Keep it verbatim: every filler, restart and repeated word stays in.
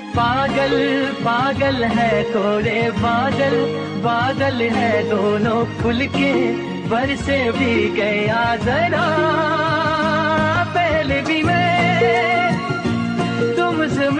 पागल पागल है थोड़े बादल, बादल है दोनों खुल के बरसे भी गया जरा।